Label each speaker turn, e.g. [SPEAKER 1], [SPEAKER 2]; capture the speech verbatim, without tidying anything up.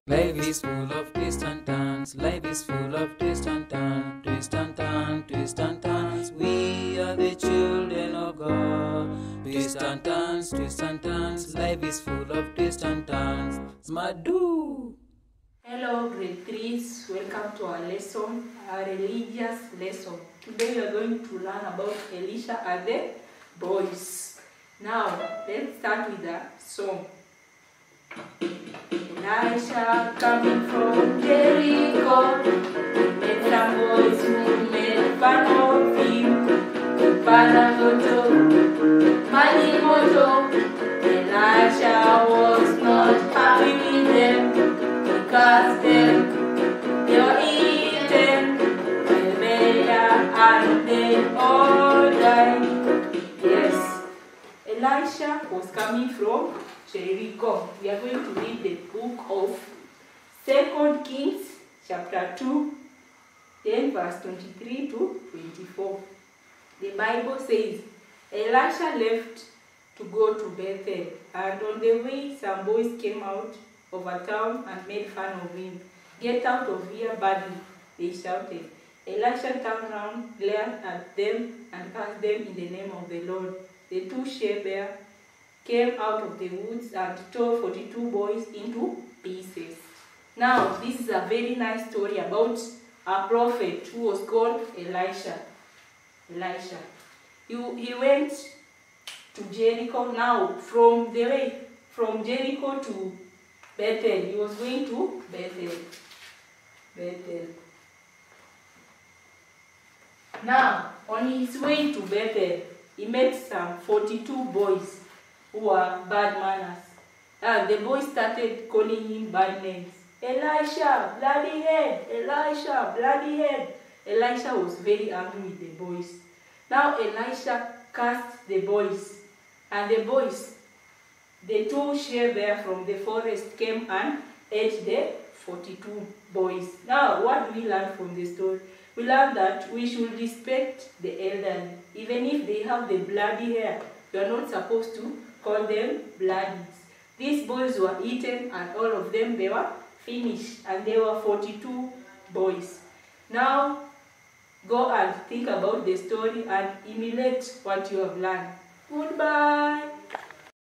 [SPEAKER 1] Life is full of twists and turns. Life is full of twists and turns. Twist and turn, twist and turns. We are the children of God. Twist and turns, twist and turns. Life is full of twists and turns. Smadu.
[SPEAKER 2] Hello, grade threes. Welcome to our lesson, our religious lesson. Today we are going to learn about Elisha and the boys. Now, let's start with the song. Elisha coming from Jericho, met some boys who made fun of him. Panagoto, Manimoto. Elisha was not happy with them, because them they were eaten by the bear and they all died. Yes, Elisha was coming from Jericho. We are going to read the book of Second Kings chapter two, then verse twenty-three to twenty-four. The Bible says, Elisha left to go to Bethel, and on the way some boys came out of a town and made fun of him. "Get out of here, badly," they shouted. Elisha turned around, glared at them, and cursed them in the name of the Lord. The two she-bears came out of the woods and tore forty-two boys into pieces. Now, this is a very nice story about a prophet who was called Elisha. Elisha. He, he went to Jericho. Now, from the way, from Jericho to Bethel, he was going to Bethel. Bethel. Now, on his way to Bethel, he met some forty-two boys who were bad manners. And the boys started calling him bad names. Elisha, bloody head! Elisha, bloody head! Elisha was very angry with the boys. Now Elisha cursed the boys. And the boys, the two she-bears from the forest, came and ate the forty-two boys. Now, what do we learn from the story? We learn that we should respect the elderly. Even if they have the bloody hair, we are not supposed to call them bloodies. These boys were eaten, and all of them, they were finished. And there were forty-two boys. Now, go and think about the story and emulate what you have learned. Goodbye.